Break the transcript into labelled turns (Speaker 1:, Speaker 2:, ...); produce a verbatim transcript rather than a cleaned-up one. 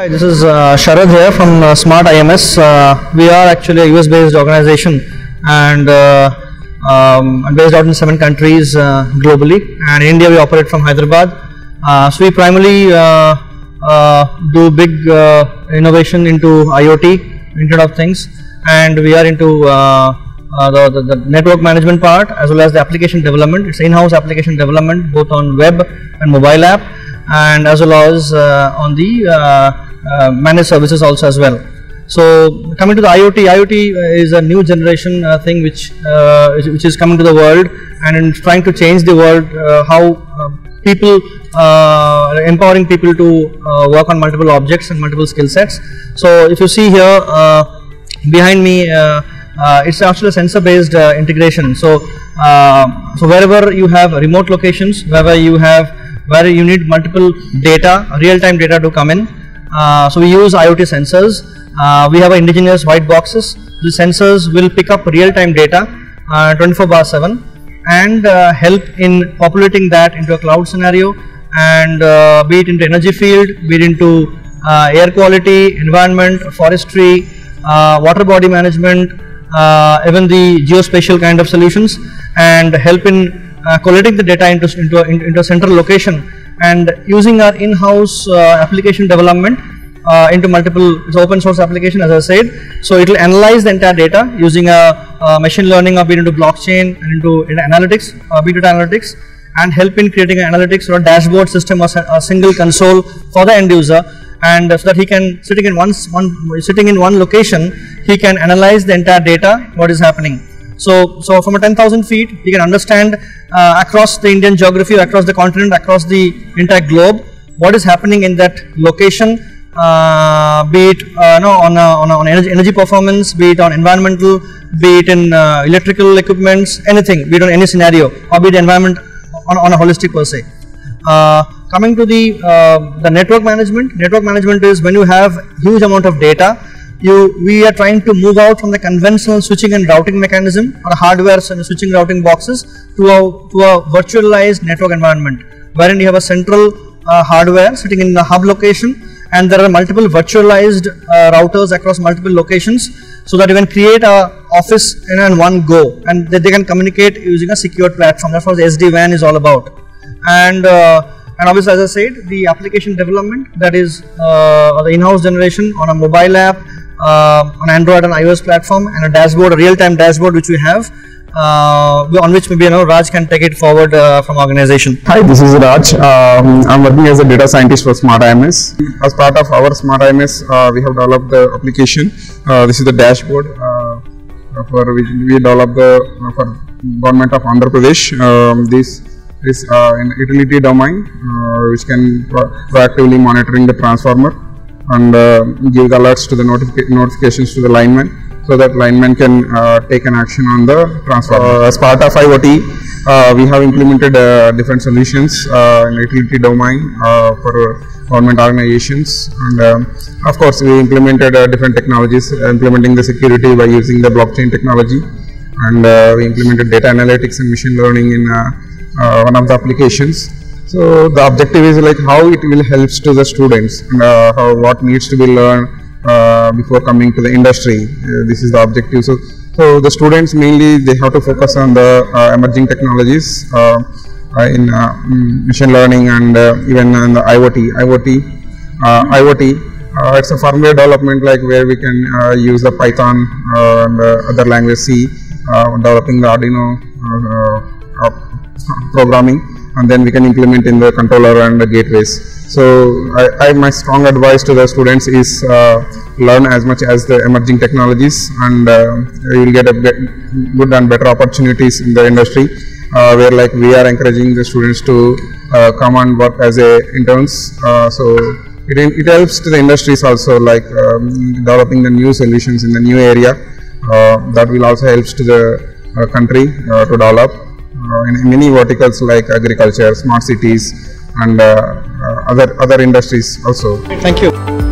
Speaker 1: Hi, this is uh, Sharad here from uh, Smart I M S. Uh, we are actually a U S based organization and uh, um, based out in seven countries uh, globally, and in India we operate from Hyderabad. Uh, so we primarily uh, uh, do big uh, innovation into IoT, Internet of Things, and we are into uh, uh, the, the, the network management part as well as the application development. It's in-house application development both on web and mobile app, and as well as uh, on the uh, uh, managed services also as well. So coming to the IoT, IoT is a new generation uh, thing which uh, which is coming to the world and in trying to change the world, uh, how uh, people uh, empowering people to uh, work on multiple objects and multiple skill sets. So if you see here uh, behind me, uh, uh, it's actually a sensor based uh, integration. So uh, so wherever you have remote locations, wherever you have where you need multiple data, real-time data to come in. Uh, so we use IoT sensors. Uh, we have indigenous white boxes. The sensors will pick up real-time data uh, twenty-four bar seven and uh, help in populating that into a cloud scenario, and uh, be it into energy field, be it into uh, air quality, environment, forestry, uh, water body management, uh, even the geospatial kind of solutions, and help in Uh, collating the data into into a, into a central location, and using our in-house uh, application development uh, into multiple open source application, as I said. So it will analyze the entire data using a, a machine learning, or be it into blockchain and into, into analytics, uh, big data analytics, and help in creating an analytics or a dashboard system or a single console for the end user, and uh, so that he can sitting in one one sitting in one location, he can analyze the entire data, what is happening. So, so from a ten thousand feet, you can understand uh, across the Indian geography, across the continent, across the entire globe, what is happening in that location, uh, be it uh, no, on, a, on, a, on energy, energy performance, be it on environmental, be it in uh, electrical equipments, anything, be it on any scenario, or be it environment on, on a holistic per se. Uh, coming to the, uh, the network management, network management is when you have huge amount of data. You, we are trying to move out from the conventional switching and routing mechanism or hardware and switching routing boxes to a, to a virtualized network environment, wherein you have a central uh, hardware sitting in the hub location, and there are multiple virtualized uh, routers across multiple locations, so that you can create a office in, in one go, and that they can communicate using a secured platform. That's what the S D WAN is all about. And uh, and obviously, as I said, the application development, that is uh, the in-house generation on a mobile app, Uh, on Android and iOS platform, and a dashboard, a real-time dashboard which we have, uh, on which maybe you know Raj can take it forward uh, from organization.
Speaker 2: Hi, this is Raj. Um, I'm working as a data scientist for Smart I M S. As part of our Smart I M S, uh, we have developed the application. Uh, this is the dashboard uh, for which we developed the uh, for government of Andhra Pradesh. Um, this is uh, an utility domain uh, which can pro proactively monitoring the transformer and uh, give alerts to the notific notifications to the lineman, so that lineman can uh, take an action on the transformer. Uh, as part of IoT, uh, we have implemented uh, different solutions uh, in utility domain uh, for uh, government organizations, and um, of course we implemented uh, different technologies, uh, implementing the security by using the blockchain technology, and uh, we implemented data analytics and machine learning in uh, uh, one of the applications. So the objective is like how it will helps to the students, and uh, how what needs to be learned uh, before coming to the industry. Uh, this is the objective. So, so the students mainly they have to focus on the uh, emerging technologies uh, uh, in uh, machine learning, and uh, even in the IoT. IoT, uh, IoT. Uh, it's a firmware development, like where we can uh, use the Python uh, and uh, other language C, uh, developing the Arduino uh, uh, programming, and then we can implement in the controller and the gateways. So I, I my strong advice to the students is uh, learn as much as the emerging technologies, and uh, you will get a good and better opportunities in the industry, uh, where like we are encouraging the students to uh, come and work as a interns. Uh, so it, it helps to the industries also, like um, developing the new solutions in the new area. Uh, that will also helps to the uh, country uh, to develop Uh, in many verticals like agriculture, smart cities, and uh, uh, other other industries also.
Speaker 1: Thank you.